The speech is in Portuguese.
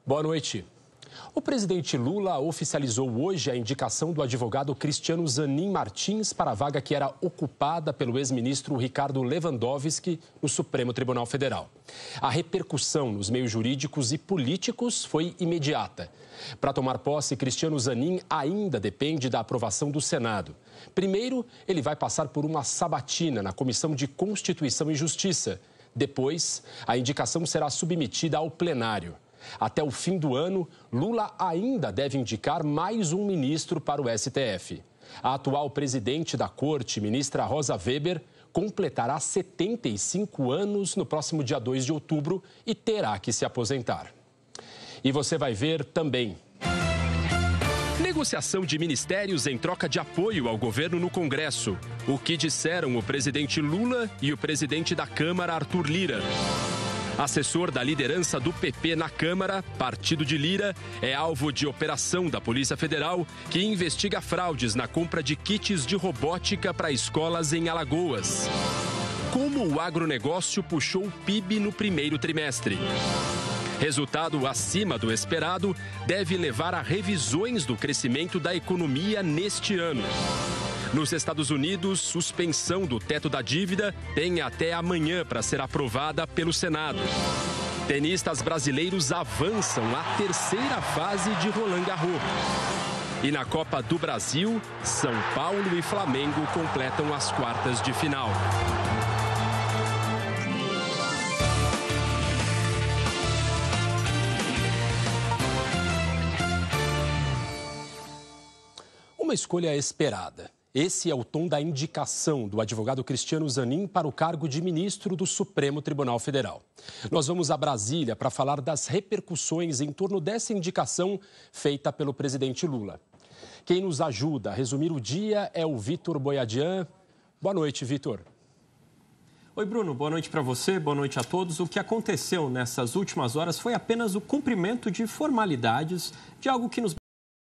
Boa noite. O presidente Lula oficializou hoje a indicação do advogado Cristiano Zanin Martins para a vaga que era ocupada pelo ex-ministro Ricardo Lewandowski no Supremo Tribunal Federal. A repercussão nos meios jurídicos e políticos foi imediata. Para tomar posse, Cristiano Zanin ainda depende da aprovação do Senado. Primeiro, ele vai passar por uma sabatina na Comissão de Constituição e Justiça. Depois, a indicação será submetida ao plenário. Até o fim do ano, Lula ainda deve indicar mais um ministro para o STF. A atual presidente da Corte, ministra Rosa Weber, completará 75 anos no próximo dia 2 de outubro e terá que se aposentar. E você vai ver também. Negociação de ministérios em troca de apoio ao governo no Congresso. O que disseram o presidente Lula e o presidente da Câmara, Arthur Lira. Assessor da liderança do PP na Câmara, partido de Lira, é alvo de operação da Polícia Federal que investiga fraudes na compra de kits de robótica para escolas em Alagoas. Como o agronegócio puxou o PIB no primeiro trimestre. Resultado acima do esperado deve levar a revisões do crescimento da economia neste ano. Nos Estados Unidos, suspensão do teto da dívida tem até amanhã para ser aprovada pelo Senado. Tenistas brasileiros avançam à terceira fase de Roland Garros. E na Copa do Brasil, São Paulo e Flamengo completam as quartas de final. Uma escolha esperada. Esse é o tom da indicação do advogado Cristiano Zanin para o cargo de ministro do Supremo Tribunal Federal. Nós vamos a Brasília para falar das repercussões em torno dessa indicação feita pelo presidente Lula. Quem nos ajuda a resumir o dia é o Vitor Boiadian. Boa noite, Vitor. Oi, Bruno. Boa noite para você, boa noite a todos. O que aconteceu nessas últimas horas foi apenas o cumprimento de formalidades de algo que nos